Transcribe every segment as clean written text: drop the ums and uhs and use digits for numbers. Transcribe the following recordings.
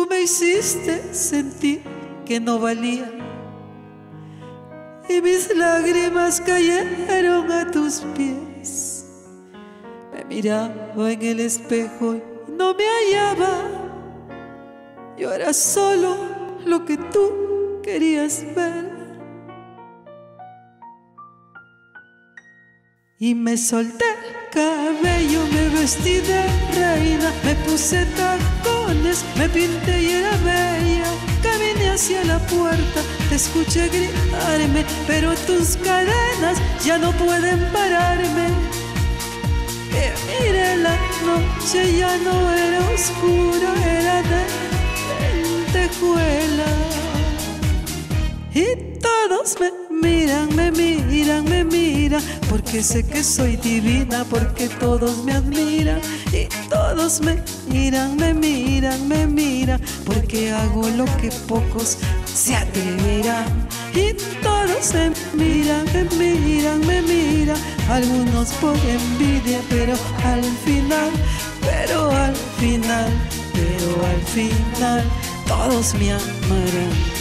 Tú me hiciste sentir que no valía y mis lágrimas cayeron a tus pies. Me miraba en el espejo y no me hallaba. Yo era solo lo que tú querías ver. Y me solté el cabello, me vestí de reina, me puse tacones, me pinté y era bella. Caminé hacia la puerta, te escuché gritarme, pero tus cadenas ya no pueden pararme. Mire, la noche ya no era oscura, era de lentejuela. Y todos me miran, me miran, me miran, porque sé que soy divina, porque todos me admiran. Y todos me miran, me miran, me miran, porque hago lo que pocos se atreverán. Y todos me miran, me miran, me miran, algunos por envidia, pero al final, pero al final, pero al final, todos me amarán.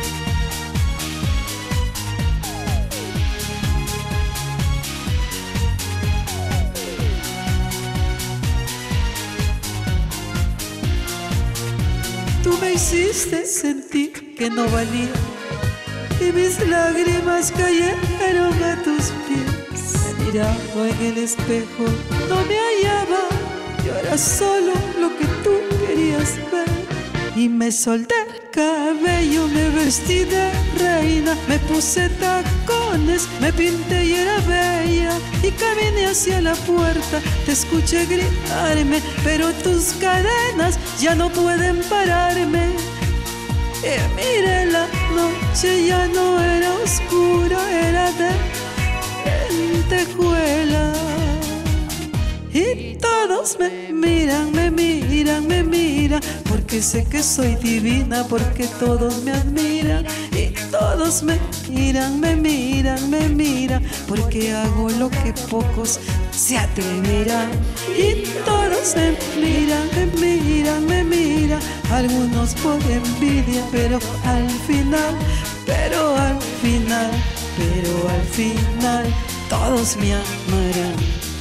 Tú me hiciste sentir que no valía y mis lágrimas cayeron a tus pies. Me miraba en el espejo, no me hallaba. Yo era solo lo que tú querías ver. Y me solté el cabello, me vestí de reina, me puse tacones, me pinté y era bella. Y caminé hacia la puerta, te escuché gritarme, pero tus cadenas ya no pueden pararme. Mire, la noche ya no era oscura, era de lentejuela. Y todos me miran, me miran, me miran, porque sé que soy divina, porque todos me admiran. Y todos me miran, me miran, me miran, porque hago lo que pocos se atreverán. Y todos me miran, me miran, me miran, algunos por envidia, pero al final, pero al final, pero al final, todos me amarán.